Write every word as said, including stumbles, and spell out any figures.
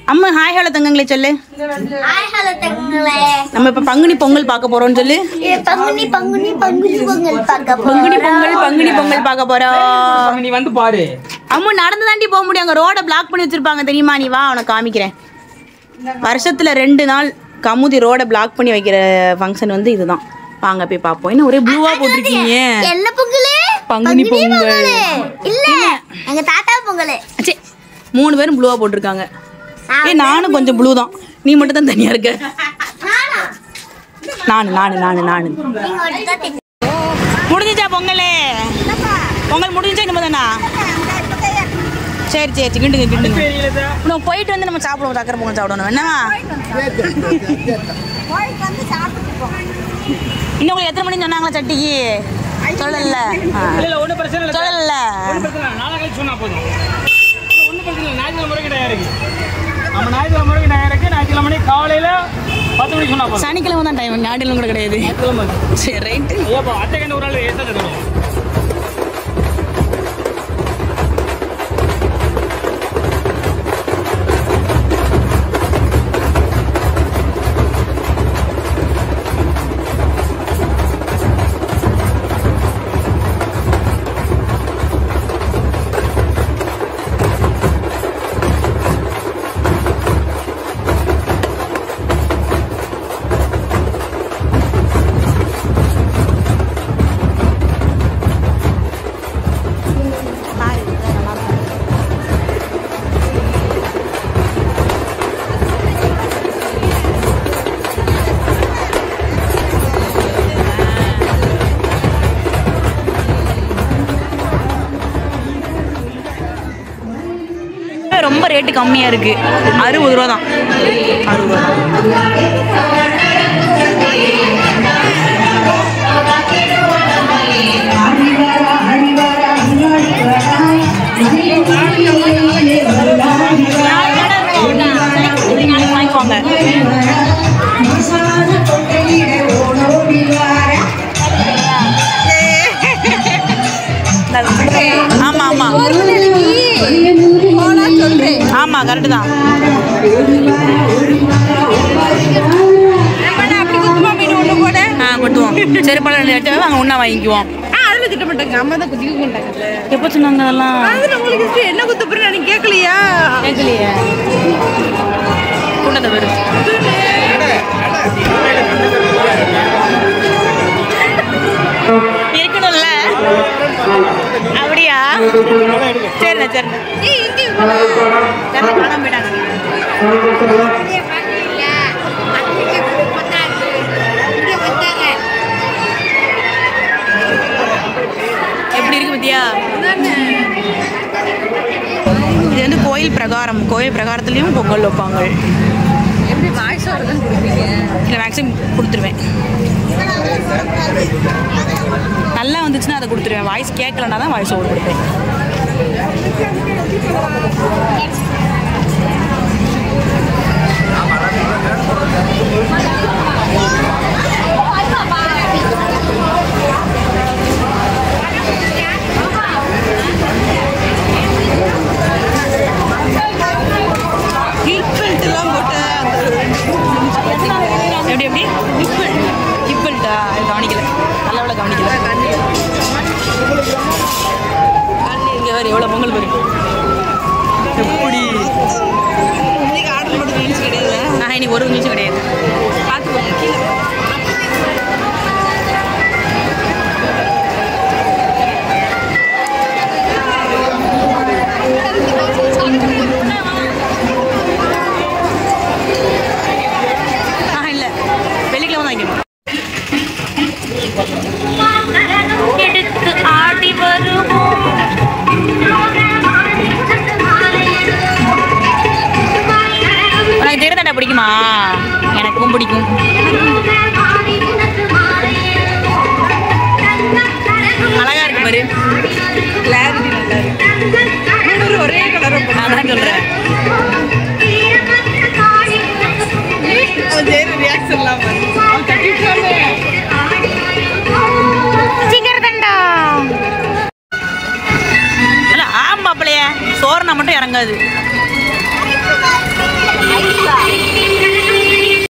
அம்மா hi hello தங்கங்களே சொல்லு. ஹாய் ஹலோ தங்கங்களே. நம்ம இப்ப பங்குனி பொங்கல் பார்க்க போறோம்னு சொல்லு. பங்குனி பங்குனி பங்குனி பொங்கல் பார்க்க போறோம். பங்குனி பொங்கல் பங்குனி பொங்கல் பார்க்க போறோம். நீ வந்து பாரு. அம்மா நடந்து தாண்டி போக முடியும், அங்க ரோட பிளாக் பண்ணி வச்சிருப்பாங்க தெரியுமா? நீ வா உனக்கு காமிக்கிறேன். வருஷத்துல ரெண்டு நாள் கமுதி ரோட பிளாக் பண்ணி வைக்கிற ஃபங்க்ஷன் வந்து இதுதான். வாங்க போய் பாப்போம். என்ன ஒரே ப்ளூவா போட்டுருக்கீங்க? என்ன பொங்கல்? பங்குனி பொங்கல் இல்ல, எங்க தாத்தா பொங்கல். சே, மூணு பேரும் ப்ளூவா போட்டிருக்காங்க. ஏ நானும் கொஞ்சம் ப்ளூ தான், நீ மட்டும் தான் தனியா இருக்க. நானு நானு நானு நானு முடிஞ்சிச்சா பொங்கலே? பொங்கல் முடிஞ்சிச்சா இனிமே தானா? சரி சரி கிண்டுங்க கிண்டுங்க. இன்னும் போயிட்டு வந்து நம்ம சாப்பிடுவோம், சக்கரை பொங்கல் சாப்பிடணும். என்னவா இன்னும் உங்களுக்கு எத்தனை மணின்னு சொன்னாங்களா சட்டிக்கு? சொல்லல சொல்லல. சனிக்கிழமை தான் டைம், ஞாயிற்றுக்கிழமை கூட கிடையாது. சரி ரைட்டு. ரொம்ப ரேட்டு கம்மியா இருக்கு, அறுபது ரூபா தான். அறுபது ரூபா வாங்கிக்கோங்க. ஆமா ஆமா ஆமா கரெக்டு தான். ஆ கொட்டுவோம். சரி பல அங்கே ஒன்றா வாங்கிக்குவோம். அதில் திட்ட மாட்டாங்க, அம்மா தான் குத்தி மாட்டாங்க. எப்போ சொன்னாங்க அதெல்லாம்? உங்களுக்கு என்ன குத்து போறேன் நீ கேட்கலையா? கேட்கலையே. கூட்டத்தை வரும் இருக்கணும்ல. அப்படியா? சரிண்ணா சரிண்ணா. காணாம போயிட்டாங்க. எப்படி இருக்கு பத்தியா? இது வந்து கோயில் பிரகாரம், கோயில் பிரகாரத்துலேயும் பொங்கல் வைப்பாங்க. எப்படி வாய்ஸ் வருதுன்னு கொடுப்பீங்க? இல்லை மேக்ஸிமம் கொடுத்துருவேன். நல்லா வந்துச்சுன்னா அதை கொடுத்துருவேன். வாய்ஸ் கேட்கலன்னா தான் வாய்ஸ் ஓவர் கொடுப்பேன். எப்படி எப்படி ஹிப்பல்ட்டா கவனிக்கல, நல்லவளை கவனிக்கல. இங்கே வேறு எவ்வளோ பொங்கல் வரும். எப்படி இன்னைக்கு ஆர்டர் போட்டு நிமிஷம் கிடையாது. நான் இன்னைக்கு ஒரு நிமிஷம் கிடையாது. பார்த்துக்கோங்க கீழே. ஆ இல்லை, வெள்ளிக்கிழமை தான் வைக்கணும். எடுத்து ஆடி வருவோம். உனக்கு திருத்தட்டை பிடிக்குமா? எனக்கும் பிடிக்கும். அழகா இருக்கு பாரு. கிளாரிட்டி நல்லா இருக்கு. ஒரே கலர் அதான் சொல்றேன். ரியாக்ஷன்லாம் ஆமாப்பிள்ளைய சோறுனா மட்டும் இறங்காது.